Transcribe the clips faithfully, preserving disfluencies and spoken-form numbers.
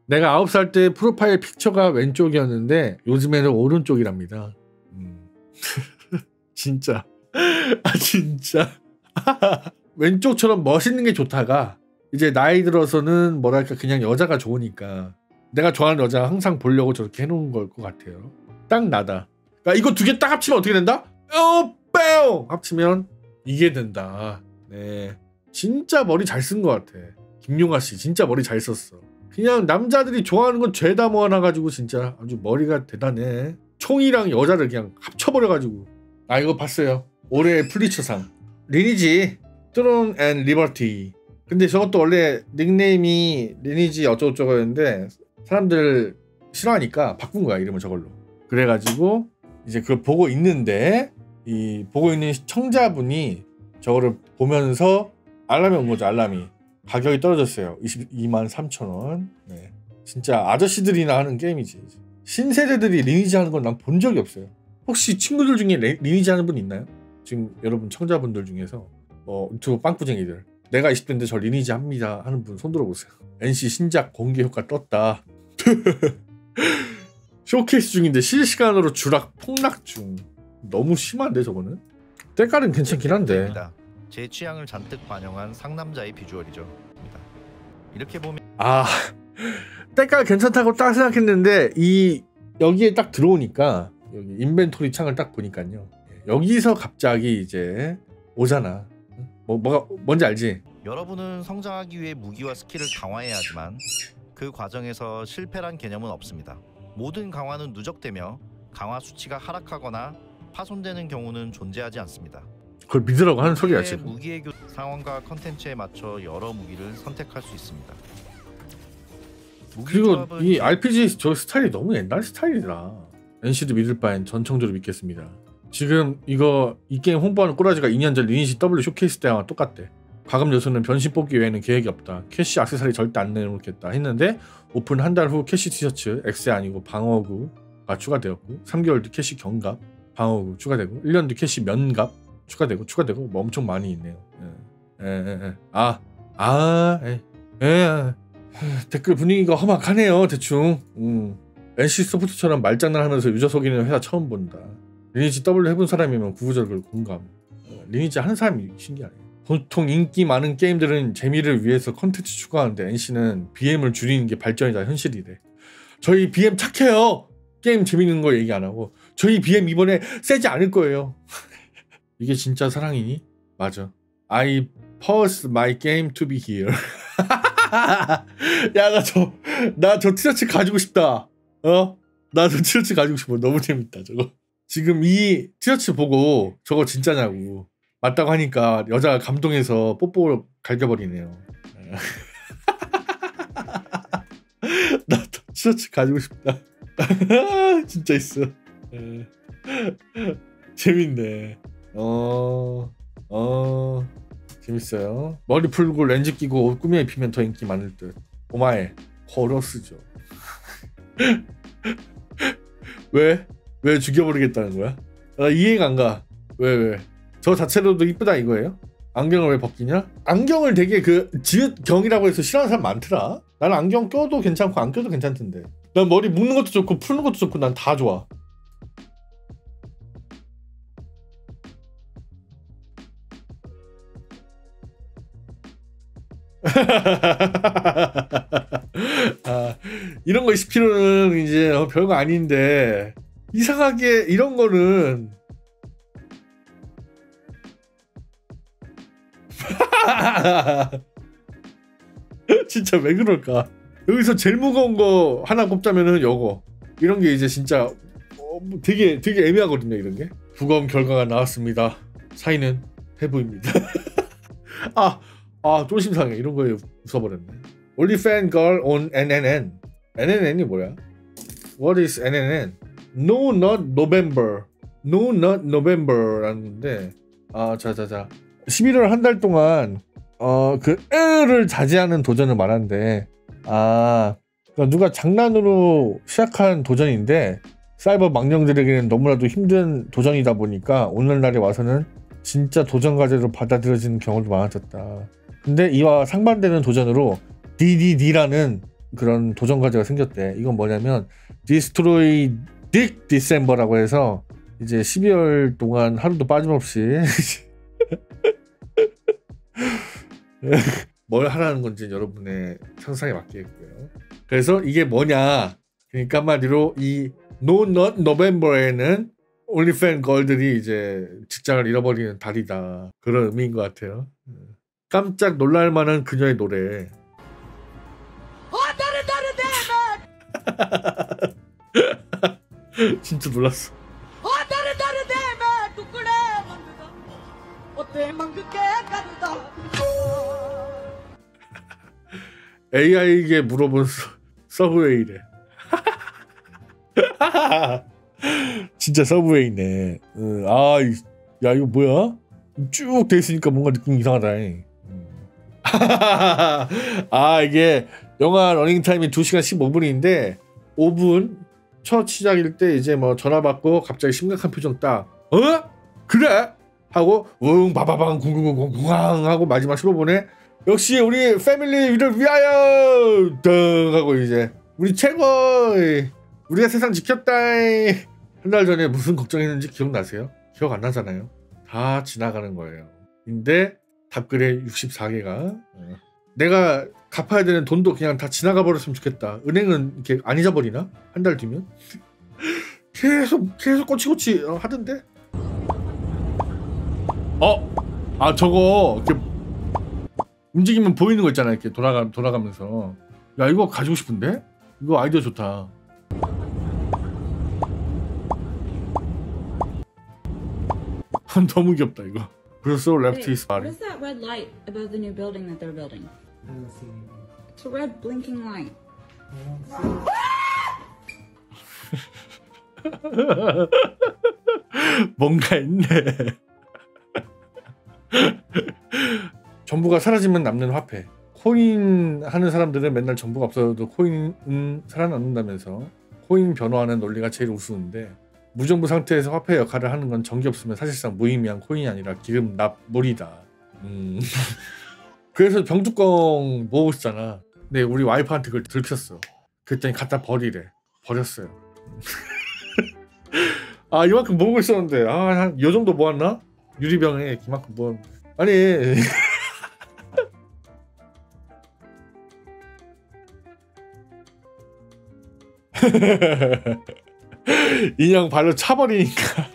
내가 아홉 살 때 프로파일 픽처가 왼쪽이었는데 요즘에는 오른쪽이랍니다. 음. 진짜 아 진짜 왼쪽처럼 멋있는 게 좋다가 이제 나이 들어서는 뭐랄까 그냥 여자가 좋으니까 내가 좋아하는 여자 항상 보려고 저렇게 해놓은 걸 것 같아요. 딱 나다. 그러니까 이거 두 개 딱 합치면 어떻게 된다? 어, 빼요! 합치면 이게 된다. 네, 진짜 머리 잘 쓴 것 같아. 김용아 씨 진짜 머리 잘 썼어. 그냥 남자들이 좋아하는 건 죄다 모아놔가지고 진짜 아주 머리가 대단해. 총이랑 여자를 그냥 합쳐버려가지고. 아 이거 봤어요. 올해의 플리처상 리니지 트론 앤 리버티. 근데 저것도 원래 닉네임이 리니지 어쩌고저쩌고였는데 사람들 싫어하니까 바꾼 거야 이름을 저걸로. 그래가지고 이제 그걸 보고 있는데 이 보고 있는 시청자분이 저거를 보면서 알람이 온 거죠. 알람이 가격이 떨어졌어요. 이십이만 삼천 원. 네. 진짜 아저씨들이나 하는 게임이지. 신세대들이 리니지 하는 건 난 본 적이 없어요. 혹시 친구들 중에 레, 리니지 하는 분 있나요? 지금 여러분 청자분들 중에서 뭐 유튜브 빵꾸쟁이들 내가 이십 대인데 저 리니지 합니다 하는 분 손 들어보세요. 엔씨 신작 공개 효과 떴다. 쇼케이스 중인데 실시간으로 주락 폭락 중. 너무 심한데 저거는? 때깔은 괜찮긴 한데 제 취향을 잔뜩 반영한 상남자의 비주얼이죠. 이렇게 보면 아 때깔 괜찮다고 딱 생각했는데 이 여기에 딱 들어오니까 여기 인벤토리 창을 딱 보니까요 여기서 갑자기 이제 오잖아. 뭐 뭐가 뭔지 알지? 여러분은 성장하기 위해 무기와 스킬을 강화해야 하지만 그 과정에서 실패란 개념은 없습니다. 모든 강화는 누적되며 강화 수치가 하락하거나 파손되는 경우는 존재하지 않습니다. 그걸 믿으라고 하는 소리야 지금. 무기의 교... 상황과 컨텐츠에 맞춰 여러 무기를 선택할 수 있습니다. 그리고 이 알피지 저 스타일이 너무 옛날 스타일이라 엔씨도 믿을 바엔 전청조를 믿겠습니다. 지금 이거 이 게임 홍보하는 꼬라지가 이 년 전 리니지 더블유 쇼케이스 때랑 똑같대. 과금 요소는 변신 뽑기 외에는 계획이 없다. 캐시 액세서리 절대 안 내놓겠다 했는데 오픈 한 달 후 캐시 티셔츠 엑스 아니고 방어구가 추가되었고 삼 개월 뒤 캐시 경갑 방어구 추가되고 일 년 뒤 캐시 면갑 추가되고 추가되고 뭐 엄청 많이 있네요. 예. 예, 예, 예. 아, 아, 예. 예. 댓글 분위기가 험악하네요. 대충. 음. 엔씨 소프트처럼 말장난하면서 유저 속이는 회사 처음 본다. 리니지 더블유 해본 사람이면 구구절절 공감. 어, 리니지 하는 사람이 신기하네. 보통 인기 많은 게임들은 재미를 위해서 컨텐츠 추가하는데 엔씨는 비엠을 줄이는 게 발전이다 현실이래. 저희 비엠 착해요. 게임 재밌는 거 얘기 안 하고 저희 비엠 이번에 세지 않을 거예요. 이게 진짜 사랑이니? 맞아. I pause my game to be here. 야, 나 저 나 저 티셔츠 가지고 싶다. 어? 나 저 티셔츠 가지고 싶어. 너무 재밌다 저거. 지금 이 티셔츠 보고 저거 진짜냐고 맞다고 하니까 여자가 감동해서 뽀뽀를 갈겨버리네요. 나 티셔츠 가지고 싶다. 진짜 있어. 재밌네. 어... 어... 재밌어요. 머리 풀고 렌즈 끼고 옷 꾸며 입히면 더 인기 많을 듯. 오마에 코러스죠. 왜? 왜 죽여버리겠다는 거야? 나 이해가 안 가. 왜 왜? 저 자체로도 이쁘다 이거예요? 안경을 왜 벗기냐? 안경을 되게 그 지읒경이라고 해서 싫어하는 사람 많더라. 나는 안경 껴도 괜찮고 안 껴도 괜찮던데. 난 머리 묶는 것도 좋고 푸는 것도 좋고 난 다 좋아. 아, 이런 거 이십 킬로그램는 이제 어, 별거 아닌데 이상하게 이런 거는 진짜 왜 그럴까? 여기서 제일 무거운 거 하나 꼽자면은 요거. 이런 게 이제 진짜 어, 되게 되게 애매하거든요. 이런 게. 부검 결과가 나왔습니다. 사인은 해부입니다. 아, 아, 쫄심상해. 이런 거에 웃어버렸네. Only fan girl on 엔엔엔. 엔엔엔이 뭐야? What is 엔엔엔? No, not November. No, not November 라는 건데, 아, 자자자. 십일월 한 달 동안 어, 그 으를 자제하는 도전을 말하는데, 아, 그러니까 누가 장난으로 시작한 도전인데 사이버 망령들에게는 너무나도 힘든 도전이다 보니까 오늘날에 와서는 진짜 도전 과제로 받아들여지는 경우도 많아졌다. 근데 이와 상반되는 도전으로 디디디라는 그런 도전 과제가 생겼대. 이건 뭐냐면 디스트로이 딕 디셈버라고 해서 이제 십이월 동안 하루도 빠짐없이 뭘 하라는 건지 여러분의 상상에 맡기겠고요. 그래서 이게 뭐냐, 그러니까 한마디로 이 No Not November에는 올리팬 걸들이 이제 직장을 잃어버리는 달이다, 그런 의미인 것 같아요. 깜짝 놀랄만한 그녀의 노래. 진짜 놀랐어. 에이아이에게 물어본 서, 서브웨이래. 진짜 서브웨이네. 음, 아, 야 이거 뭐야? 쭉 돼 있으니까 뭔가 느낌 이상하다. 아, 이게 영화 러닝타임이 두 시간 십오 분인데 오 분 첫 시작일 때 이제 뭐 전화 받고 갑자기 심각한 표정 딱, 어? 그래? 하고 웅 바바방 궁궁궁궁궁 하고 마지막 슬로본에 역시 우리 패밀리를 위하여 등 하고 이제 우리 최고, 우리가 세상 지켰다. 한 달 전에 무슨 걱정했는지 기억나세요? 기억 안 나잖아요. 다 지나가는 거예요. 근데 답글에 육십사 개가 어. 내가 갚아야 되는 돈도 그냥 다 지나가 버렸으면 좋겠다. 은행은 이렇게 안 잊어버리나? 한 달 뒤면? 계속 계속 꼬치꼬치 어, 하던데? 어? 아 저거 이렇게 움직이면 보이는 거 있잖아. 이렇게 돌아가, 돌아가면서. 야 이거 가지고 싶은데? 이거 아이디어 좋다. 너무 귀엽다 이거. 그래서 left his body. What is that red light above the new building that they're building? It's a red blinking light. 뭔가 있네. 정보가 사라지면 남는 화폐. 코인 하는 사람들은 맨날 정보가 없어도 코인은 살아남는다면서 코인 변호하는 논리가 제일 우스운데, 무정부 상태에서 화폐 역할을 하는 건 전기 없으면 사실상 무의미한 코인이 아니라 기름 납물이다. 음. 그래서 병뚜껑 모으고 있잖아. 근데 우리 와이프한테 그걸 들켰어. 그랬더니 갖다 버리래. 버렸어요. 아 이만큼 모으고 있었는데 아 한 요 정도 모았나? 유리병에 이만큼 모았는데 아니 인형 발로 차버리니까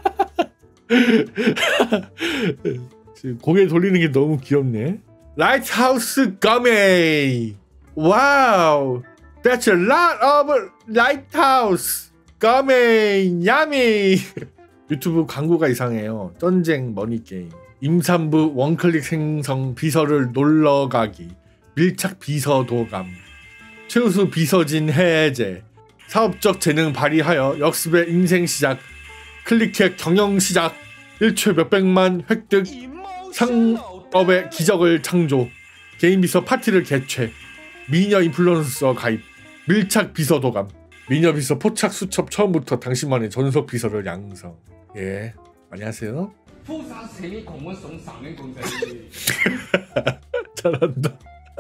고개 돌리는 게 너무 귀엽네. 라이트하우스 가메. 와우, that's a lot of lighthouse 가메 야미. 유튜브 광고가 이상해요. 전쟁 머니게임, 임산부 원클릭 생성 비서를 놀러가기, 밀착 비서 도감, 최우수 비서진 해제, 사업적 재능 발휘하여 역습의 인생 시작, 클릭해 경영 시작, 일초에 몇백만 획득, 상업의 기적을 창조, 개인 비서 파티를 개최, 미녀 인플루언서 가입, 밀착 비서 도감, 미녀 비서 포착 수첩 처음부터 당신만의 전속 비서를 양성. 예, 많이 하세요. 잘한다.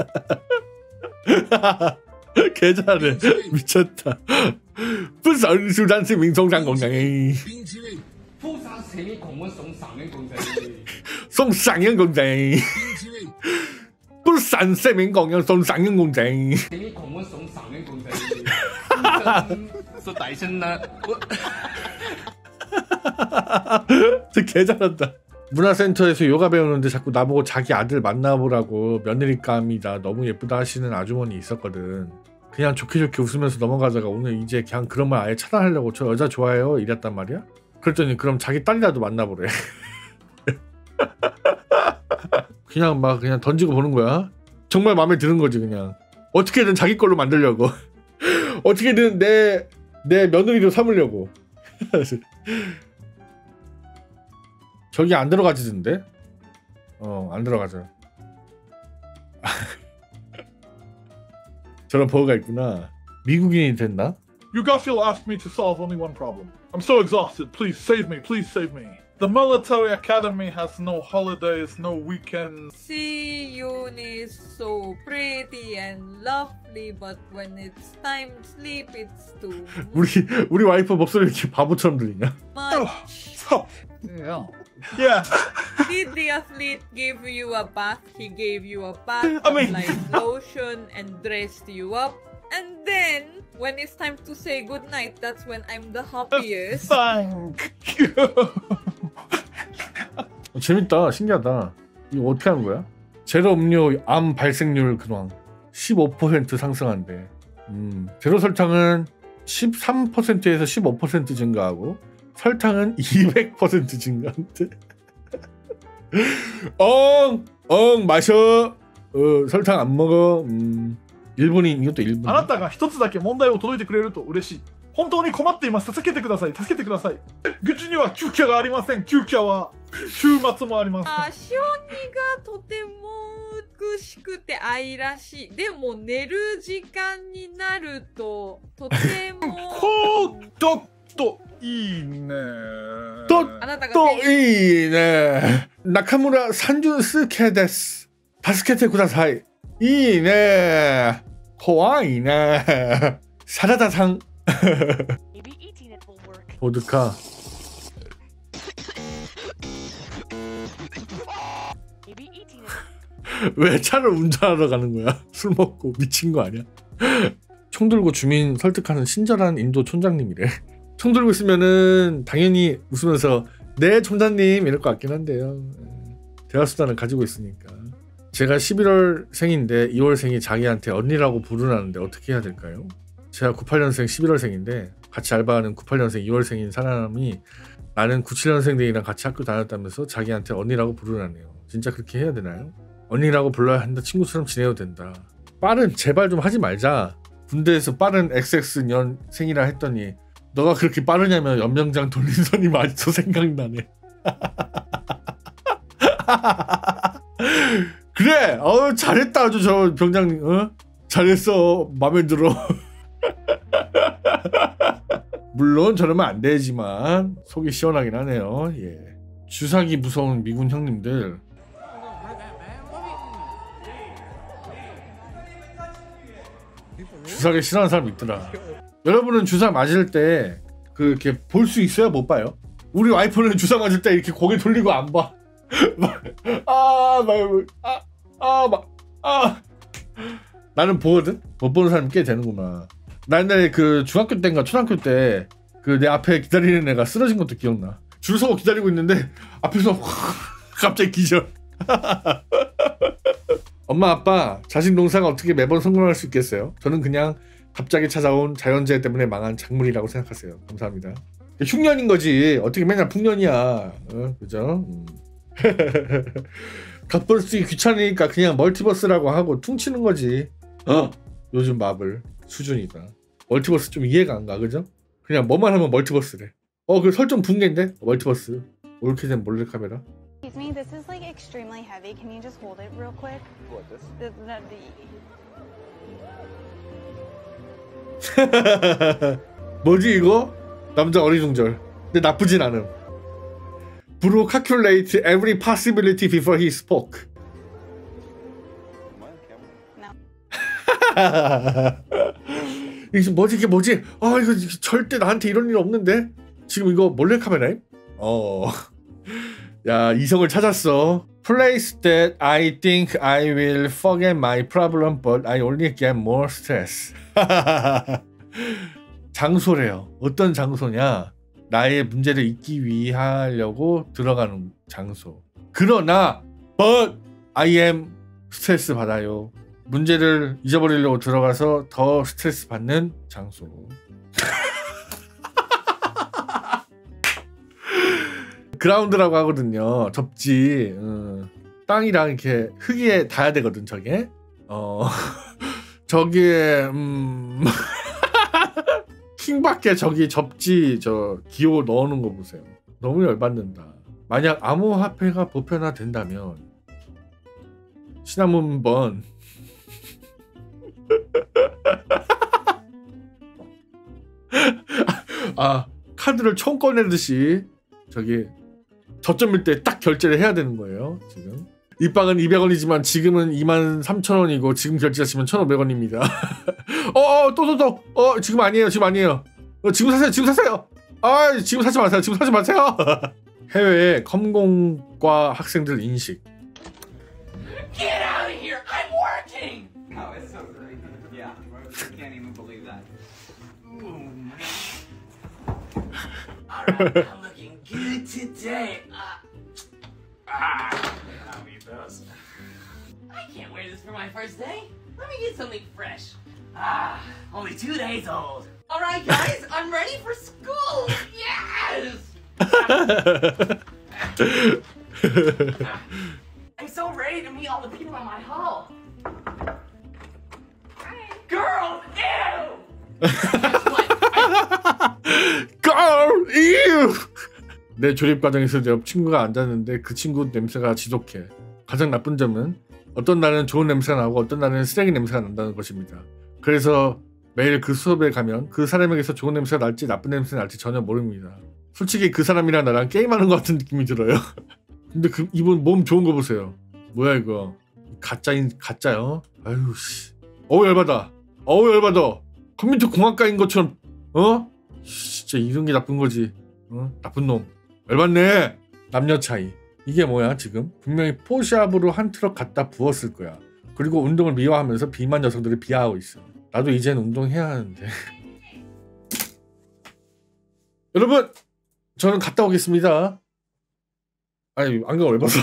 개 잘해. 미쳤다. 부산수단시 민송상공장 송상영공장 부산세민공장 송상영공장 개 잘한다. 문화센터에서 요가 배우는데 자꾸 나보고 자기 아들 만나보라고 며느리감이다 너무 예쁘다 하시는 아주머니 있었거든. 그냥 좋게 좋게 웃으면서 넘어가다가 오늘 이제 그냥 그런 말 아예 차단하려고 저 여자 좋아해요 이랬단 말이야. 그랬더니 그럼 자기 딸이라도 만나보래. 그냥 막 그냥 던지고 보는 거야. 정말 마음에 드는 거지. 그냥 어떻게든 자기 걸로 만들려고. 어떻게든 내, 내 며느리로 삼으려고. 저기 안 들어가지던데? 어, 안 들어가죠. 저런 버그가 있구나. 미국인이 됐나? You Garfield asked me to solve only one problem. I'm so exhausted. Please save me. Please save me. The military academy has no holidays, no weekends. Siyun is so pretty and lovely, but when it's time to sleep, it's too 우리 우리 와이프 목소리 이렇게 바보처럼 들리냐? much. Oh, Yeah. yeah. Did the athlete give you a bath? He gave you a bath, I mean- applied lotion, and dressed you up. And then, when it's time to say goodnight, that's when I'm the happiest. Thank you. 어, 재밌다. 신기하다. 이거 어떻게 하는 거야? 제로 음료 암 발생률 근황 십오 퍼센트 상승한대. 음, 제로 설탕은 십삼 퍼센트에서 십오 퍼센트 증가하고 설탕은 이백 퍼센트 증가한대. 엉! 엉 마셔. 어, 설탕 안 먹어. 음, 일본인 이것도 일본. あなたが一つだけ問題を届いてくれると嬉しい。本当に困っています。助けてください。助けてください。愚痴には休暇がありません。休暇は週末もあります。 あ、小児がとても美しくて愛らしい。でも寝る時間になるととてもほーっとといいね。 とあなたがといいね。中村三十数系です。助けてください。いいね。怖いね。サラダさん。 Maybe eating it will work. 보드카. Maybe eating it. 왜 차를 운전하러 가는 거야? 술 먹고 미친 거 아니야? 총 들고 주민 설득하는 친절한 인도 촌장님이래. 총 들고 있으면은 당연히 웃으면서 네 촌장님 이럴 것 같긴 한데요. 대화수단을 가지고 있으니까. 제가 십일월생인데 이월생이 자기한테 언니라고 부르라는데 어떻게 해야 될까요? 제가 구십팔년생 십일월생인데 같이 알바하는 구십팔년생 이월생인 사람이 나는 구십칠년생들이랑 같이 학교 다녔다면서 자기한테 언니라고 부르라네요. 진짜 그렇게 해야 되나요? 언니라고 불러야 한다. 친구처럼 지내도 된다. 빠른 제발 좀 하지 말자. 군대에서 빠른 엑스엑스년생이라 했더니 너가 그렇게 빠르냐면 연명장 돌린 선이 아직도 생각나네. 그래. 어 잘했다 아주 저 병장님. 어? 잘했어. 마음에 들어. 물론 저러면 안 되지만 속이 시원하긴 하네요. 예. 주사기 무서운 미군 형님들. 주사기 싫어하는 사람 있더라. 여러분은 주사 맞을 때 그 이렇게 볼 수 있어요? 못 봐요? 우리 와이프는 주사 맞을 때 이렇게 고개 돌리고 안 봐. 아, 막, 아, 아, 막, 아. 나는 보거든? 못 보는 사람이 꽤 되는구나. 나 옛날에 그 중학교 때인가 초등학교 때 그 내 앞에 기다리는 애가 쓰러진 것도 기억나. 줄 서고 기다리고 있는데 앞에서 갑자기 기절. 엄마 아빠 자식 농사가 어떻게 매번 성공할 수 있겠어요? 저는 그냥 갑자기 찾아온 자연재해 때문에 망한 작물이라고 생각하세요. 감사합니다. 흉년인 거지. 어떻게 맨날 풍년이야. 어, 그죠? 음. 갓볼 쓰기 귀찮으니까 그냥 멀티버스라고 하고 퉁치는 거지. 어? 요즘 마블 수준이다. 멀티버스 좀 이해가 안 가, 그죠? 그냥 뭐만 하면 멀티버스래. 어, 그 설정 붕괴인데? 멀티버스. 옳게 된 몰래카메라. Excuse me, this is like extremely heavy. Can you just hold it real quick? What, this? The, the, the... 뭐지 이거? 남자 어리둥절. 근데 나쁘진 않음. Bro calculate every possibility before he spoke. Am I on camera? 이게 뭐지 이게 뭐지? 아 이거 절대 나한테 이런 일 없는데? 지금 이거 몰래카메라임? 어... 야 이성을 찾았어. Place that I think I will forget my problem but I only get more stress. 장소래요. 어떤 장소냐? 나의 문제를 잊기 위하려고 들어가는 장소. 그러나 but I am 스트레스 받아요. 문제를 잊어버리려고 들어가서 더 스트레스 받는 장소. 그라운드라고 하거든요. 접지. 음. 땅이랑 이렇게 흙에 닿아야 되거든 저게. 어 저기에 음 킹밖에 저기 접지 저 기호 넣어놓은 거 보세요. 너무 열받는다. 만약 암호화폐가 보편화된다면 시나몬번 아 카드를 총 꺼내듯이 저기 저점일 때 딱 결제를 해야 되는 거예요. 지금 입방은 이백 원이지만 지금은 이만 삼천 원이고 지금 결제하시면 천오백 원입니다. 어어 또 또 또 어 지금 아니에요. 지금 아니에요. 어, 지금 사세요. 지금 사세요. 아 지금 사지 마세요. 지금 사지 마세요. 해외의 컴공과 학생들 인식. Get out of here! I'm working! Oh, it's so great. Yeah, I can't even believe that. Ooh, man. Alright, I'm looking good today. Uh, ah, I'll eat those. I can't wear this for my first day. Let me get something fresh. Ah, only two days old. Alright, guys, I'm ready for school. Yes! I'm so ready to meet all the people in my hall. Hi. Girl, ew! Guess what? Girl, ew! 내 조립 과정에서 옆 친구가 앉았는데 그 친구 냄새가 지독해. 가장 나쁜 점은 어떤 날은 좋은 냄새가 나고 어떤 날은 쓰레기 냄새가 난다는 것입니다. 그래서 매일 그 수업에 가면 그 사람에게서 좋은 냄새가 날지 나쁜 냄새가 날지 전혀 모릅니다. 솔직히 그 사람이랑 나랑 게임하는 것 같은 느낌이 들어요. 근데 그 이분 몸 좋은 거 보세요. 뭐야 이거 가짜인 가짜요? 아유 씨. 어우 열받아. 어우 열받아. 컴퓨터 공학과인 것처럼 어? 진짜 이런 게 나쁜 거지. 어? 나쁜 놈. 열받네. 남녀 차이. 이게 뭐야 지금? 분명히 포샵으로 한 트럭 갖다 부었을 거야. 그리고 운동을 미화하면서 비만 여성들을 비하하고 있어. 나도 이젠 운동해야 하는데. 여러분 저는 갔다 오겠습니다. 아니 안경을 왜 벗어?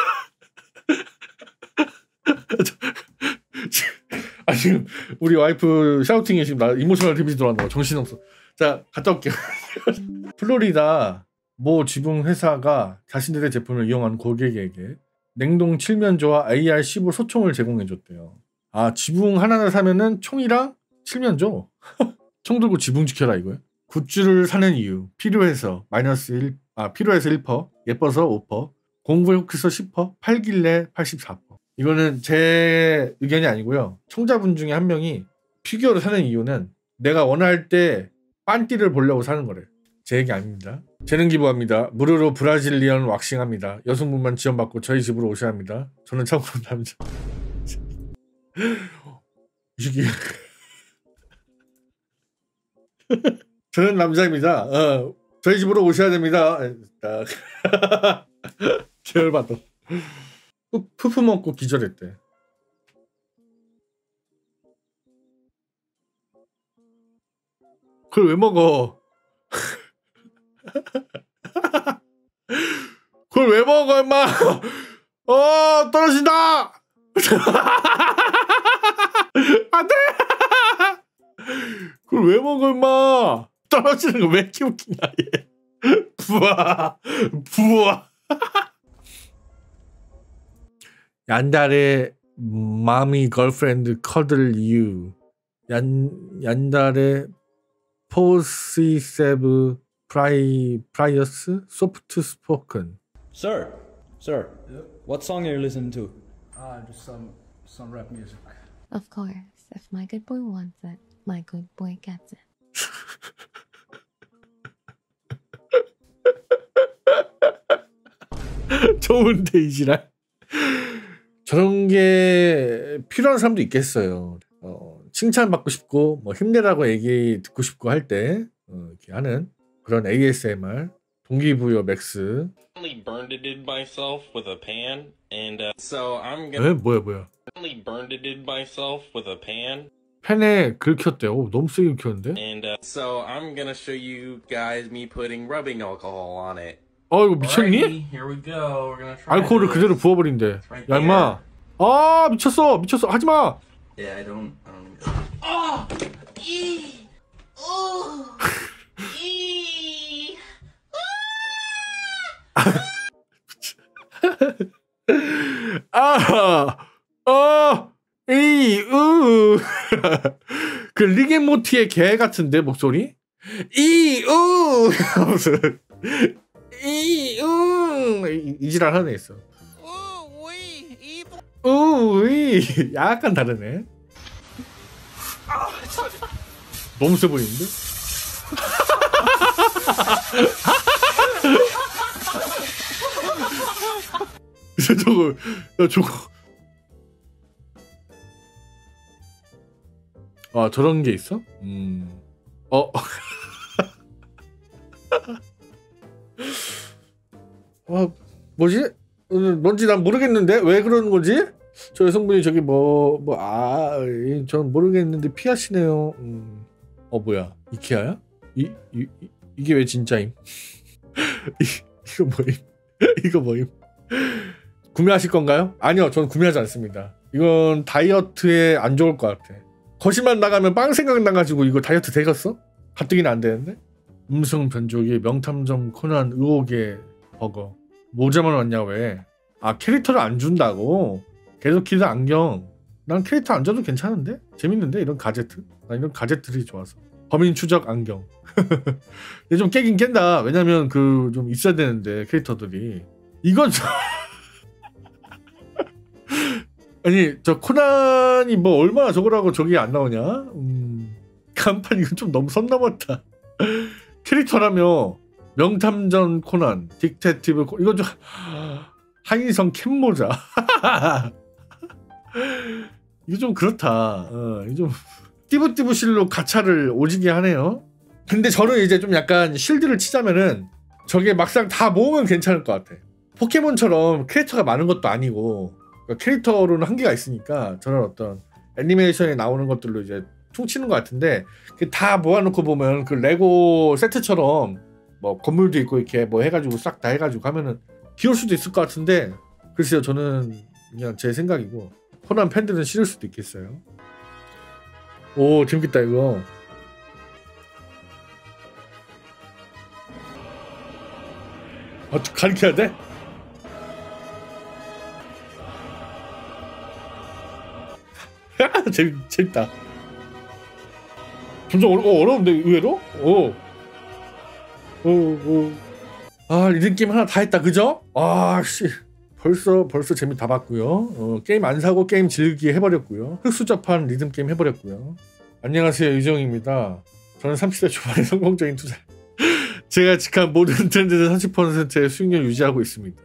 아 지금 우리 와이프 샤우팅이 지금 나 이모셔널 데미지 들어왔나 봐. 정신없어. 자 갔다 올게요. 플로리다 모 지붕 회사가 자신들의 제품을 이용한 고객에게 냉동 칠면조와 에이알 십오 소총을 제공해줬대요. 아 지붕 하나를 사면은 총이랑 칠면조? 총 들고 지붕 지켜라 이거야? 굿즈를 사는 이유 필요해서 마이너스 일, 아 필요해서 일 퍼센트, 예뻐서 오 퍼센트, 공부에 혹해서 십 퍼센트, 팔길래 팔십사 퍼센트. 이거는 제 의견이 아니고요. 청자분 중에 한 명이 피규어를 사는 이유는 내가 원할 때 빤띠를 보려고 사는 거래. 제 얘기 아닙니다. 재능 기부합니다. 무료로 브라질리언 왁싱합니다. 여성분만 지원받고 저희 집으로 오셔야 합니다. 저는 참고로 남자. 이 새끼. 저는 남자입니다. 어, 저희 집으로 오셔야 됩니다. 제열받아. 푸푸 먹고 기절했대. 그걸 왜 먹어? 그걸 왜 먹어 임마? 어 떨어진다. 안돼. 그걸 왜 먹어 임마? 떨어지는 거 왜 이렇게 웃기냐 얘. 부아 부아. 얀달의 마미 걸프렌드 커들 이유. 얀 얀달의 포시세브 프라이 프라이어스 소프트 스포큰. Sir, sir, Yep. what song are you listening to? Ah, just some some rap music. Of course, if my good boy wants it, my good boy gets it. 좋은데 이 지랄. 저런 게 필요한 사람도 있겠어요. 어, 칭찬받고 싶고 뭐 힘내라고 얘기 듣고 싶고 할 때 어, 이렇게 하는 그런 에이에스엠알. 동기부여 맥스. Only burned it myself with a pan, and uh, so I'm gonna. 에 뭐야 뭐야? Only burned it myself with a pan. 팬에 긁혔대. 오, 너무 세게 긁혔는데? And uh, so I'm gonna show you guys me putting rubbing alcohol on it. 어 이거 미쳤니? Alrighty, here we go. We're gonna try 알코올을 this. 그대로 부어버린대. right 야 임마. 아 미쳤어 미쳤어 하지마. Yeah, I don't. I don't. Oh, e, oh, e. 아, 어, 이, 으. 그 리겐모티의 개 같은데 목소리? 이, 으. 무슨 이, 으. 이지랄 하네 있어. 우, 이. 약간 다르네. 너무 세 보이는데? 저거 야 저거 아 저런 게 있어? 음. 어. 아 뭐지? 뭔지 난 모르겠는데 왜 그러는 거지? 저 여성분이 저기 뭐 뭐 아 전 모르겠는데 피하시네요. 음. 어 뭐야 이케아야? 이, 이, 이 이게 왜 진짜임? 이, 이거 뭐임? 이거 뭐임? 구매하실 건가요? 아니요, 전 구매하지 않습니다. 이건 다이어트에 안 좋을 것 같아. 거실만 나가면 빵 생각나가지고 이거 다이어트 되겠어? 가뜩이나 안 되는데? 음성 변조기 명탐정 코난 의혹의 버거. 모자만 왔냐 왜? 아 캐릭터를 안 준다고? 계속 키드 안경. 난 캐릭터 안 줘도 괜찮은데? 재밌는데 이런 가제트? 난 이런 가제트들이 좋아서. 범인 추적 안경. 얘 좀 깨긴 깬다. 왜냐면 그 좀 있어야 되는데 캐릭터들이. 이건 좀 아니 저 코난이 뭐 얼마나 저거라고 저기 안 나오냐? 음, 간판 이건 좀 너무 선 넘었다. 캐릭터라며 명탐정 코난, 딕테티브 코 이거 좀 한인성 캡모자. 이거 좀 그렇다. 어, 이거 좀 띠부띠부실로 가차를 오지게 하네요. 근데 저는 이제 좀 약간 실드를 치자면은 저게 막상 다 모으면 괜찮을 것 같아. 포켓몬처럼 캐릭터가 많은 것도 아니고 그러니까 캐릭터로는 한계가 있으니까 저는 어떤 애니메이션에 나오는 것들로 이제 퉁치는 것 같은데 다 모아놓고 보면 그 레고 세트처럼 뭐 건물도 있고 이렇게 뭐 해가지고 싹 다 해가지고 하면은 귀여울 수도 있을 것 같은데 글쎄요 저는 그냥 제 생각이고 코난 팬들은 싫을 수도 있겠어요. 오 재밌겠다 이거. 아, 가르쳐야 돼? 재밌, 재밌다. 점점 어려, 어, 어려운데 의외로? 오. 오, 오. 아 리듬 게임 하나 다 했다 그죠? 아씨 벌써 벌써 재미 다 봤고요. 어, 게임 안 사고 게임 즐기게 해버렸고요. 흑수저판 리듬 게임 해버렸고요. 안녕하세요 유정입니다. 저는 삼십 대 초반의 성공적인 투자 제가 예측한 모든 트렌드들 삼십 퍼센트의 수익률 유지하고 있습니다.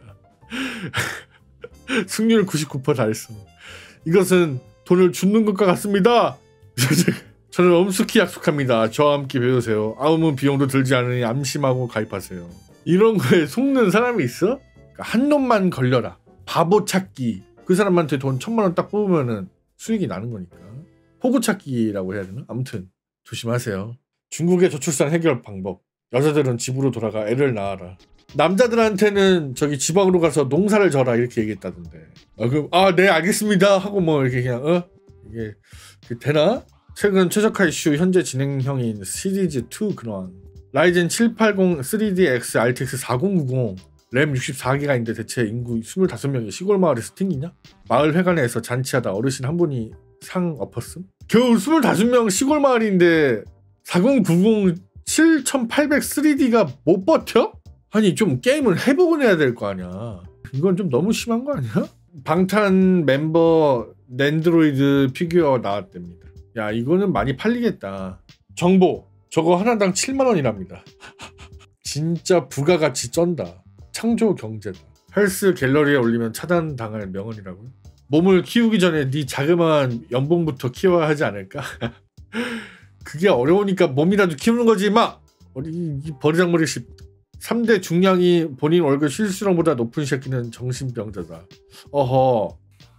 승률 구십구 퍼센트 달성. 이것은 돈을 줍는 것과 같습니다. 저는 엄숙히 약속합니다. 저와 함께 배우세요. 아무 비용도 들지 않으니 안심하고 가입하세요. 이런 거에 속는 사람이 있어? 한 놈만 걸려라. 바보 찾기. 그 사람한테 돈 천만 원 딱 뽑으면은 수익이 나는 거니까. 호구 찾기라고 해야 되나? 아무튼 조심하세요. 중국의 저출산 해결 방법. 여자들은 집으로 돌아가 애를 낳아라. 남자들한테는 저기 지방으로 가서 농사를 져라 이렇게 얘기했다던데. 아, 그럼 아, 네 알겠습니다 하고 뭐 이렇게 그냥 어 이게 되나? 최근 최적화 이슈 현재 진행형인 시리즈 투 근황. 라이젠 칠백팔십 쓰리디 엑스 알티엑스 사공구공 램 육십사 기가인데 대체 인구 이십오 명이 시골 마을에 스팅이냐? 마을 회관에서 잔치하다 어르신 한 분이 상 엎었음? 겨우 이십오 명 시골 마을인데 사공구공 칠천팔백 쓰리디가 못 버텨? 아니 좀 게임을 해보곤 해야 될 거 아니야. 이건 좀 너무 심한 거 아니야? 방탄 멤버 랜드로이드 피규어 나왔답니다. 야 이거는 많이 팔리겠다. 정보 저거 하나당 칠만 원이랍니다. 진짜 부가가치 쩐다. 창조 경제다. 헬스 갤러리에 올리면 차단당할 명언이라고요? 몸을 키우기 전에 네 자그마한 연봉부터 키워야 하지 않을까? 그게 어려우니까 몸이라도 키우는 거지 마! 이 버리장머리 씨. 삼 대 중량이 본인 월급 실수령보다 높은 새끼는 정신병자다. 어허.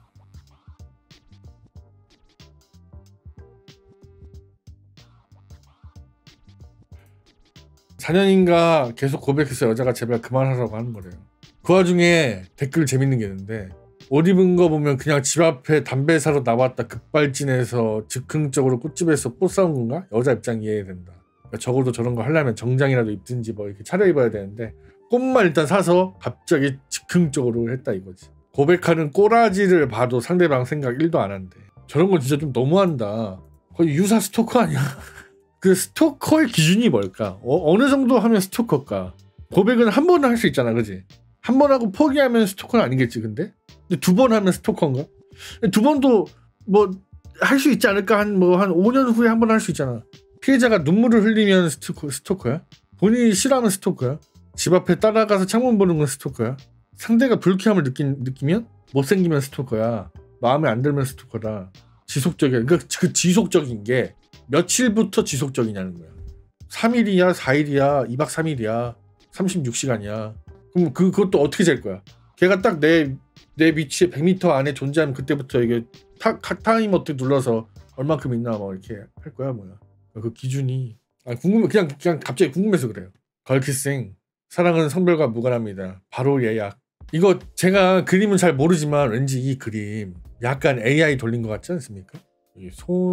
사 년인가 계속 고백해서 여자가 제발 그만하라고 하는 거래요. 그 와중에 댓글 재밌는 게 있는데 옷 입은 거 보면 그냥 집 앞에 담배 사러 나왔다 급발진해서 즉흥적으로 꽃집에서 뽀 싸운 건가? 여자 입장 이해된다. 그러니까 적어도 저런 거 하려면 정장이라도 입든지 뭐 이렇게 차려입어야 되는데 꽃만 일단 사서 갑자기 즉흥적으로 했다 이거지. 고백하는 꼬라지를 봐도 상대방 생각 일도 안 한대. 저런 건 진짜 좀 너무한다. 거의 유사 스토커 아니야? 그 스토커의 기준이 뭘까? 어, 어느 정도 하면 스토커일까? 고백은 한 번은 할 수 있잖아, 그지? 한 번 하고 포기하면 스토커는 아니겠지, 근데? 근데 두 번 하면 스토커인가? 두 번도 뭐 할 수 있지 않을까? 한 뭐 한 오 년 후에 한 번 할 수 있잖아. 피해자가 눈물을 흘리면 스토커, 스토커야? 본인이 싫어하면 스토커야. 집 앞에 따라가서 창문 보는 건 스토커야. 상대가 불쾌함을 느낀, 느끼면 못생기면 스토커야. 마음에 안 들면 스토커다. 지속적이야. 그러니까 그 지속적인 게 며칠부터 지속적이냐는 거야. 삼 일이야, 사 일이야, 이 박 삼 일이야, 삼십육 시간이야. 그럼 그, 그것도 어떻게 잴 거야? 걔가 딱 내 내 위치에 백 미터 안에 존재하면 그때부터 이게 타, 타임 어택 눌러서 얼만큼 있나 뭐 이렇게 할 거야 뭐야. 그 기준이 아 궁금 그냥 그냥 갑자기 궁금해서 그래요. 걸키생 사랑은 성별과 무관합니다. 바로 예약. 이거 제가 그림은 잘 모르지만 왠지 이 그림 약간 에이아이 돌린 것 같지 않습니까? 이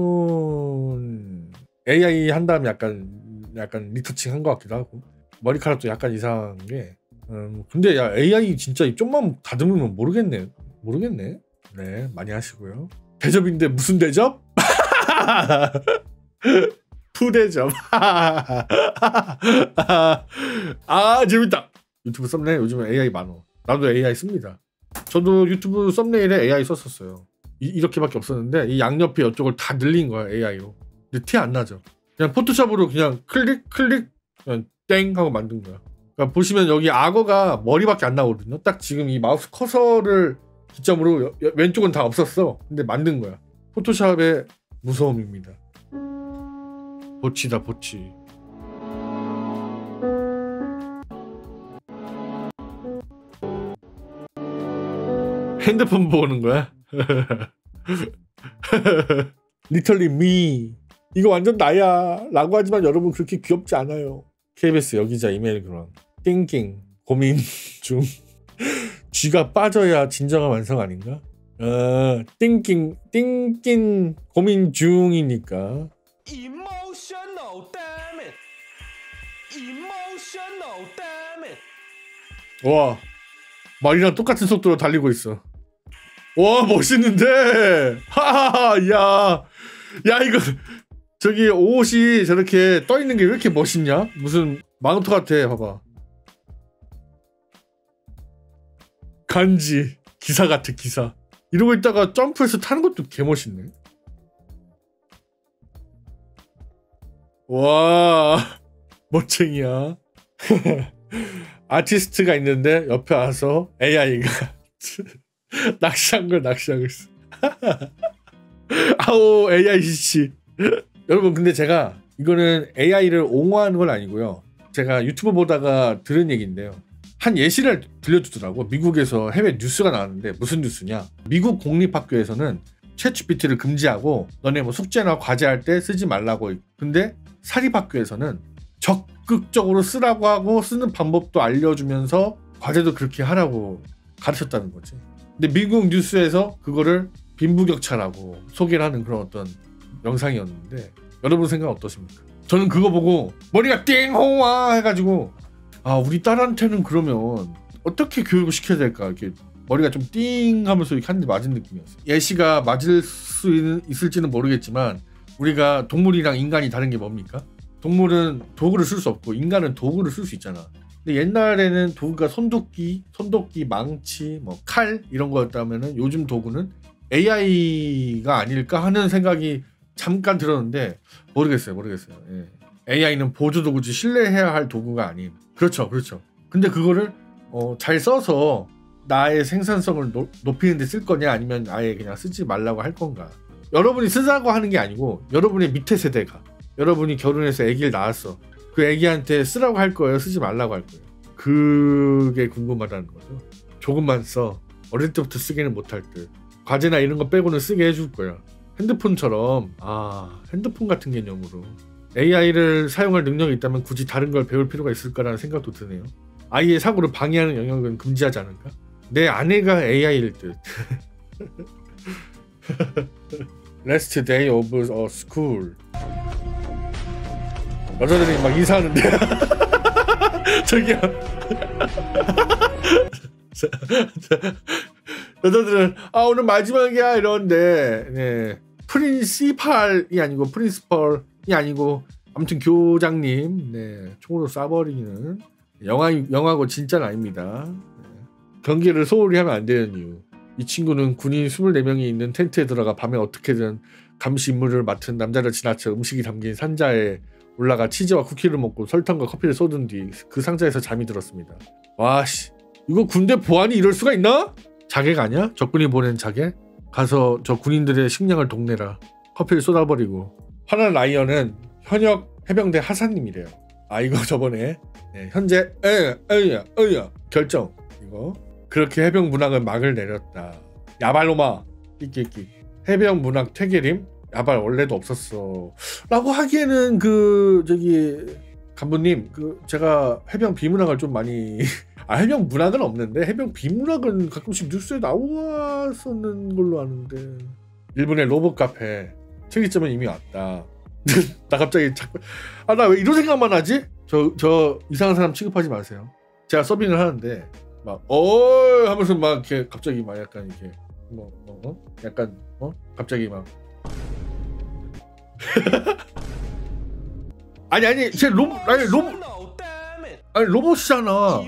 손 에이아이 한 다음에 약간 약간 리터칭 한 것 같기도 하고 머리카락도 약간 이상한 게 음, 근데 야 에이아이 진짜 좀만 다듬으면 모르겠네 모르겠네. 네 많이 하시고요. 대접인데 무슨 대접? 푸대접. 아 재밌다. 유튜브 썸네일 요즘에 에이아이 많어. 나도 에이아이 씁니다. 저도 유튜브 썸네일에 에이아이 썼었어요. 이, 이렇게밖에 없었는데 이 양옆에 이쪽을 다 늘린 거야 에이아이로. 근데 티 안 나죠. 그냥 포토샵으로 그냥 클릭 클릭 그냥 땡 하고 만든 거야. 그러니까 보시면 여기 악어가 머리밖에 안 나오거든요. 딱 지금 이 마우스 커서를 기점으로 여, 여, 왼쪽은 다 없었어. 근데 만든 거야. 포토샵의 무서움입니다. 보치다 보치. 핸드폰 보는 거야? 리털리 미 이거 완전 나야 라고 하지만 여러분 그렇게 귀엽지 않아요. 케이비에스 여기자 이메일 그런 띵띵 고민 중 쥐가 빠져야 진정한 완성 아닌가? 어, 띵띵 띵띵 고민 중이니까. Emotional damn it. Emotional damn it. 와 말이랑 똑같은 속도로 달리고 있어. 와 멋있는데. 하하하 야, 야 이거 저기 옷이 저렇게 떠 있는 게 왜 이렇게 멋있냐? 무슨 망토 같아. 봐봐. 간지 기사 같아 기사. 이러고 있다가 점프해서 타는 것도 개 멋있네. 와 멋쟁이야. 아티스트가 있는데 옆에 와서 에이아이가 낚시한 걸 낚시하고 있어. 아오 에이아이 씨. 여러분 근데 제가 이거는 에이아이를 옹호하는 건 아니고요. 제가 유튜브 보다가 들은 얘기인데요. 한 예시를 들려주더라고. 미국에서 해외 뉴스가 나왔는데 무슨 뉴스냐. 미국 공립학교에서는 챗지피티를 금지하고 너네 뭐 숙제나 과제할 때 쓰지 말라고. 근데 사립학교에서는 적극적으로 쓰라고 하고 쓰는 방법도 알려주면서 과제도 그렇게 하라고 가르쳤다는 거지. 근데 미국 뉴스에서 그거를 빈부격차라고 소개를 하는 그런 어떤 영상이었는데 여러분 생각 어떠십니까? 저는 그거 보고 머리가 띵호와 해가지고 아 우리 딸한테는 그러면 어떻게 교육을 시켜야 될까 이렇게 머리가 좀 띵 하면서 이렇게 한 대 맞은 느낌이었어요. 예시가 맞을 수 있을지는 모르겠지만 우리가 동물이랑 인간이 다른 게 뭡니까? 동물은 도구를 쓸 수 없고 인간은 도구를 쓸 수 있잖아. 근데 옛날에는 도구가 손도끼, 손도끼, 망치, 뭐 칼 이런 거였다면은 요즘 도구는 에이아이가 아닐까 하는 생각이 잠깐 들었는데 모르겠어요, 모르겠어요. 예. 에이아이는 보조 도구지 신뢰해야 할 도구가 아닌. 그렇죠, 그렇죠. 근데 그거를 어, 잘 써서 나의 생산성을 노, 높이는 데 쓸 거냐 아니면 아예 그냥 쓰지 말라고 할 건가. 여러분이 쓰자고 하는 게 아니고 여러분의 밑에 세대가 여러분이 결혼해서 아기를 낳았어. 그 아기한테 쓰라고 할 거예요? 쓰지 말라고 할 거예요? 그게 궁금하다는 거죠. 조금만 써. 어릴 때부터 쓰기는 못할 듯. 과제나 이런 거 빼고는 쓰게 해줄 거야. 핸드폰처럼 아 핸드폰 같은 개념으로 에이아이를 사용할 능력이 있다면 굳이 다른 걸 배울 필요가 있을까라는 생각도 드네요. 아이의 사고를 방해하는 영역은 금지하지 않을까? 내 아내가 에이아이일 듯. Last day of a school. 여자들이 막 인사하는데 저기요. 여자들은 아 오늘 마지막이야 이러는데 네. 프린시팔이 아니고 프린시펄이 아니고 아무튼 교장님 네. 총으로 쏴버리는 영화, 영화고 진짜는 아닙니다. 네. 경계를 소홀히 하면 안 되는 이유. 이 친구는 군인 이십사 명이 있는 텐트에 들어가 밤에 어떻게든 감시 임무를 맡은 남자를 지나쳐 음식이 담긴 상자에 올라가 치즈와 쿠키를 먹고 설탕과 커피를 쏟은 뒤 그 상자에서 잠이 들었습니다. 와씨, 이거 군대 보안이 이럴 수가 있나? 자객 아니야? 적군이 보낸 자객? 가서 저 군인들의 식량을 동내라. 커피를 쏟아버리고. 화난 라이언은 현역 해병대 하사님이래요. 아 이거 저번에 네, 현재 에야 에야 에야 결정 이거. 그렇게 해병 문학은 막을 내렸다. 야발로마 끼끼끼. 해병 문학 퇴계림? 야발 원래도 없었어 라고 하기에는 그 저기 간부님 그 제가 해병 비문학을 좀 많이 아 해병 문학은 없는데 해병 비문학은 가끔씩 뉴스에 나왔었는 걸로 아는데. 일본의 로봇 카페 특이점은 이미 왔다. 나 갑자기 자꾸 아 나 왜 이런 생각만 하지? 저 저 이상한 사람 취급하지 마세요. 제가 서빙을 하는데 막 어 하면서 막 이렇게 갑자기 막 약간 이렇게 뭐, 뭐 어? 약간 어 갑자기 막 아니 아니 제 로봇 아니 로봇 아니 로봇이잖아.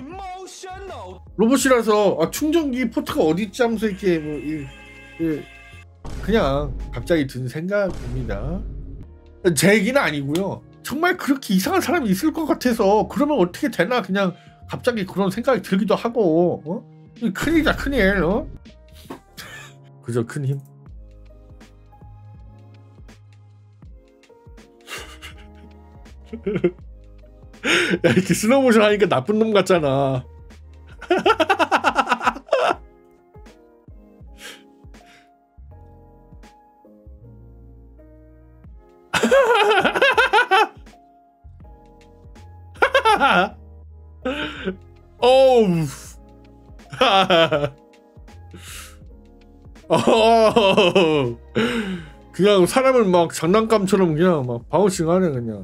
로봇이라서 아, 충전기 포트가 어디 있지 하면서 이렇게 뭐 이, 이, 그냥 갑자기 든 생각입니다. 제 얘기는 아니고요. 정말 그렇게 이상한 사람이 있을 것 같아서 그러면 어떻게 되나 그냥 갑자기 그런 생각이 들기도 하고 어? 큰일이다 큰일. 어? 그저 큰 힘. 야 이렇게 슬로우모션 하니까 나쁜 놈 같잖아. 어우. 어. 그냥 사람을 막 장난감처럼 그냥 막 바우싱하네 그냥.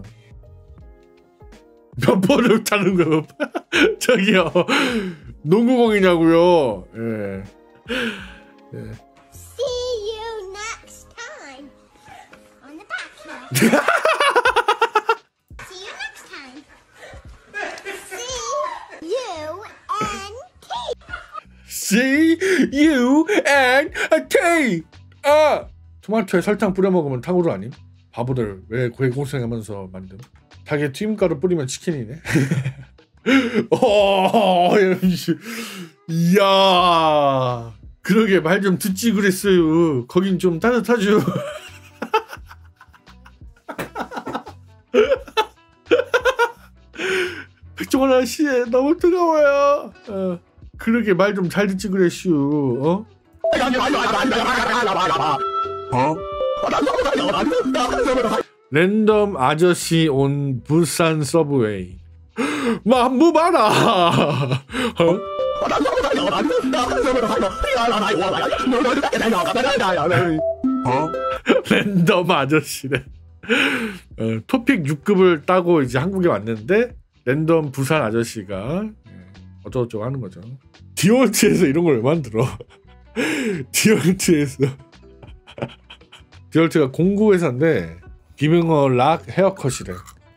몇 번을 타는 거예요? 저기요 농구공이냐고요? 예. 예. See you next time on the back. See you next time. C U N T. C U N T. 아 토마토에 설탕 뿌려 먹으면 탕후루 아님? 바보들 왜 고해고생하면서 만든? 닭에 튀김가루 뿌리면 치킨이네. 어, 이야, 그러게 말 좀 듣지 그랬어요. 거긴 좀 따뜻하죠. 백종원 아저씨 너무 뜨거워요. 어, 그러게 말 좀 잘 듣지 그랬슈. 어? 어? 랜덤 아저씨 온 부산 서브웨이. 만무 봐라. 어? 어? 랜덤 아저씨네. 어, 토픽 육 급을 따고 이제 한국에 왔는데 랜덤 부산 아저씨가 어쩌고저쩌고 하는 거죠. 디올트에서 이런 걸 왜 만들어? 디올트에서 디올트가 공구 회사인데 기능어 락 헤어컷이래.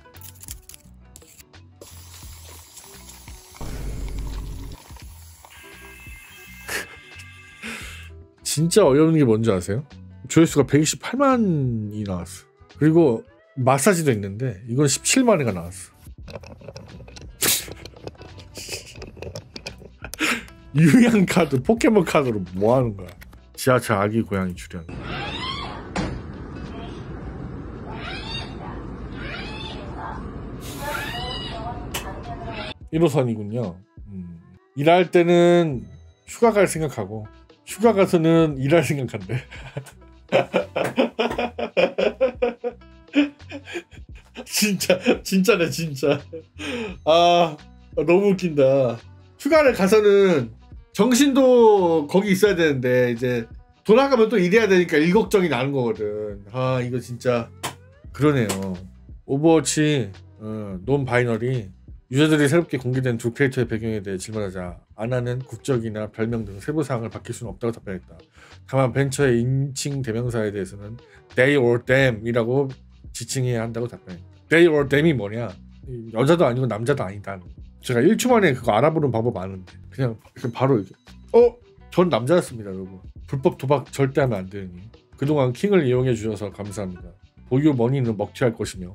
진짜 어려운 게 뭔지 아세요? 조회수가 백이십팔만이 나왔어. 그리고 마사지도 있는데 이건 십칠만 회가 나왔어. 유양 카드, 포켓몬 카드로 뭐 하는 거야? 지하철 아기 고양이 출연. 일 호선이군요. 음. 일할 때는 휴가 갈 생각하고 휴가 가서는 일할 생각한대. 진짜 진짜네 진짜. 아 너무 웃긴다. 휴가를 가서는 정신도 거기 있어야 되는데 이제 돌아가면 또 일해야 되니까 일 걱정이 나는 거거든. 아 이거 진짜 그러네요. 오버워치 어, 논 바이너리 유저들이 새롭게 공개된 두 캐릭터의 배경에 대해 질문하자 아나는 국적이나 별명 등 세부사항을 밝힐 수는 없다고 답변했다. 다만 벤처의 인칭 대명사에 대해서는 they or them 이라고 지칭해야 한다고 답변했다. they or them이 뭐냐? 여자도 아니고 남자도 아니다. 제가 일 초 만에 그거 알아보는 방법 아는데 그냥 바로 이렇게 어? 전 남자였습니다 여러분. 불법 도박 절대 하면 안 되니 그동안 킹을 이용해 주셔서 감사합니다. 보유 머니는 먹튀할 것이며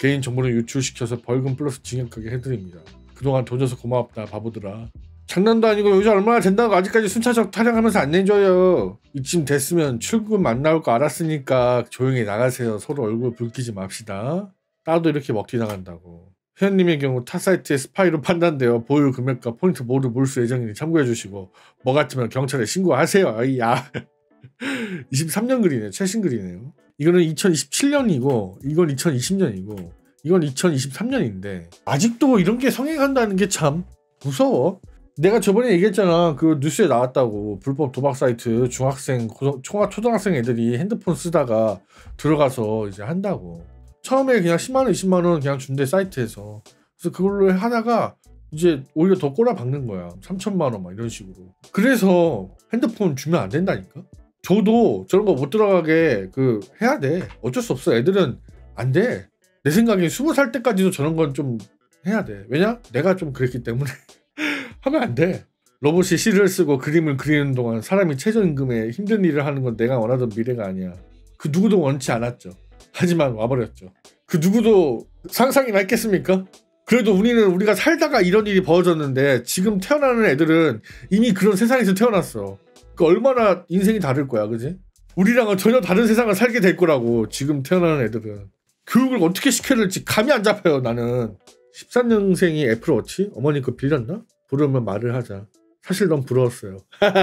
개인정보를 유출시켜서 벌금 플러스 징역하게 해드립니다. 그동안 돈 줘서 고맙다 바보들아. 장난도 아니고 요즘 얼마나 된다고 아직까지 순차적 타령하면서 안 내줘요. 이쯤 됐으면 출금 안 나올 거 알았으니까 조용히 나가세요. 서로 얼굴 붉히지 맙시다. 따도 이렇게 먹튀 나간다고. 회원님의 경우 타 사이트의 스파이로 판단되어 보유 금액과 포인트 모두 몰수 예정이니 참고해주시고 뭐 같으면 경찰에 신고하세요. 야 이십삼 년 글이네. 최신 글이네요. 이거는 이천이십칠 년이고 이건 이천이십 년이고 이건 이천이십삼 년인데 아직도 이런 게 성행한다는 게 참 무서워. 내가 저번에 얘기했잖아. 그 뉴스에 나왔다고. 불법 도박 사이트 중학생, 초등, 초등학생 애들이 핸드폰 쓰다가 들어가서 이제 한다고. 처음에 그냥 십만 원, 이십만 원 그냥 준대 사이트에서. 그래서 그걸로 하다가 이제 오히려 더 꼬라박는 거야. 삼천만 원 막 이런 식으로. 그래서 핸드폰 주면 안 된다니까. 저도 저런 거 못 들어가게 그 해야 돼. 어쩔 수 없어. 애들은 안 돼. 내 생각에 스무 살 때까지도 저런 건 좀 해야 돼. 왜냐? 내가 좀 그랬기 때문에. 하면 안 돼. 로봇이 시를 쓰고 그림을 그리는 동안 사람이 최저임금에 힘든 일을 하는 건 내가 원하던 미래가 아니야. 그 누구도 원치 않았죠. 하지만 와버렸죠. 그 누구도 상상이나 했겠습니까? 그래도 우리는 우리가 살다가 이런 일이 벌어졌는데 지금 태어나는 애들은 이미 그런 세상에서 태어났어. 그 얼마나 인생이 다를 거야, 그지? 우리랑은 전혀 다른 세상을 살게 될 거라고. 지금 태어나는 애들은 교육을 어떻게 시켜야 될지 감이 안 잡혀요. 나는 십삼 년생이 애플워치? 어머니 거 빌렸나? 부르면 말을 하자. 사실 너무 부러웠어요.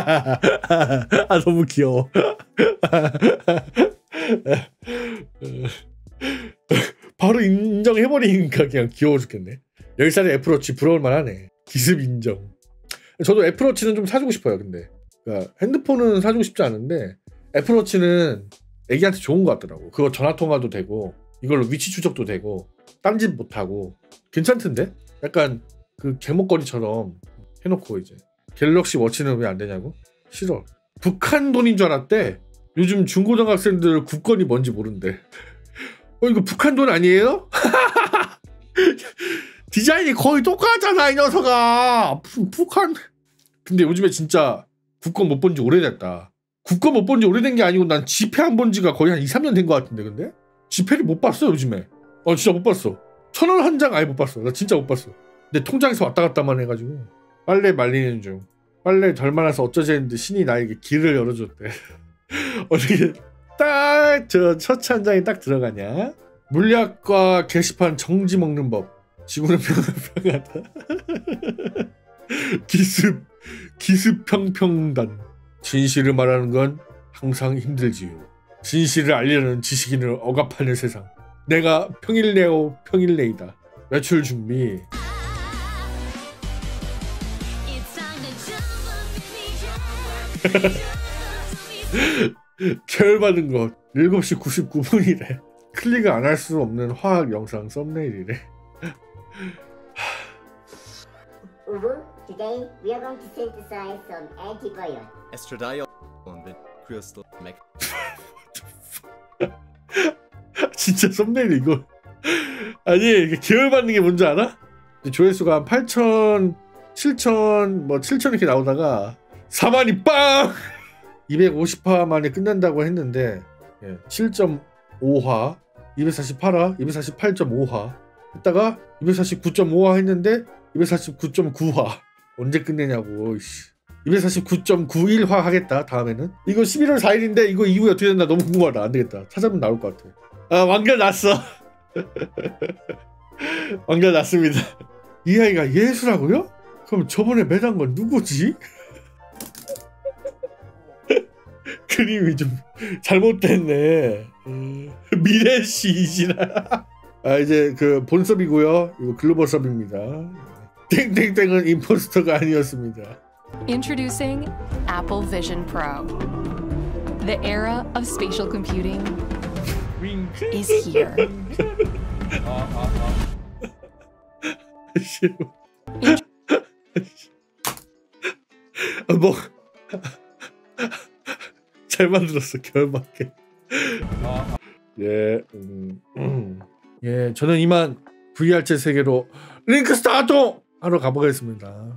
아 너무 귀여워. 바로 인정해버리니까 그냥 귀여워 죽겠네. 열 살의 애플워치 부러울 만하네. 기습 인정. 저도 애플워치는 좀 사주고 싶어요. 근데 그러니까 핸드폰은 사주고 싶지 않은데 애플워치는 애기한테 좋은 것 같더라고. 그거 전화통화도 되고 이걸로 위치 추적도 되고 딴짓 못하고 괜찮던데? 약간 그 개목걸이처럼 해놓고 이제 갤럭시 워치는 왜 안 되냐고? 싫어. 북한 돈인 줄 알았대. 요즘 중고등학생들 국건이 뭔지 모른대. 어 이거 북한 돈 아니에요? 디자인이 거의 똑같잖아 이 녀석아. 부, 북한. 근데 요즘에 진짜 국건 못 본 지 오래됐다. 국건 못 본 지 오래된 게 아니고 난 지폐 안 본 지가 거의 한 이, 삼 년 된 것 같은데. 근데 지폐를 못 봤어 요즘에. 어 진짜 못 봤어. 천 원 한 장 아예 못 봤어. 나 진짜 못 봤어. 내 통장에서 왔다 갔다만 해가지고. 빨래 말리는 중. 빨래 덜 말아서 어쩌지 했는데 신이 나에게 길을 열어줬대. 어떻게 딱 저 셔츠 한 장이 딱 들어가냐? 물리학과 게시판 정지 먹는 법. 지구는 평평하다. 기습 기습 평평단. 진실을 말하는 건 항상 힘들지요. 진실을 알려는 지식인을 억압하는 세상. 내가 평일내오 평일내이다. 외출 준비. 계열받은 것 일곱 시 구십구 분이래. 클릭을 안 할 수 없는 화학 영상 썸네일이래. Ubu, today we are going to synthesize some antibiotics. Estradiol and crystal mech. 진짜 썸네일 이거. 아니 이게 계열받는 게 뭔지 알아? 조회수가 한 팔천, 칠천, 뭐 칠천 이렇게 나오다가 사만이 빵! 이백오십 화 만에 끝난다고 했는데 예, 칠 점 오 화, 이백사십팔 화, 이백사십팔 점 오 화 했다가 이백사십구 점 오 화 했는데 이백사십구 점 구 화. 언제 끝내냐고. 이백사십구 점 구일 화 하겠다 다음에는. 이거 십일월 사일인데 이거 이후에 어떻게 된다 너무 궁금하다. 안되겠다. 찾아보면 나올 것 같아. 아 완결 났어. 완결 났습니다. 이 아이가 예수라고요? 그럼 저번에 매단 건 누구지? 그림이 좀 잘못됐네. 미래시 이지라. 아 이제 그 본섭이고요. 이거 글로벌 섭입니다. 땡땡땡은 임포스터가 아니었습니다. Introducing Apple Vision Pro. The era of spatial computing is here. 뭐 잘 만들었어 결밖에. 예, 음, 음. 예, 저는 이만 브이알체 세계로 링크 스타트 하러 가보겠습니다.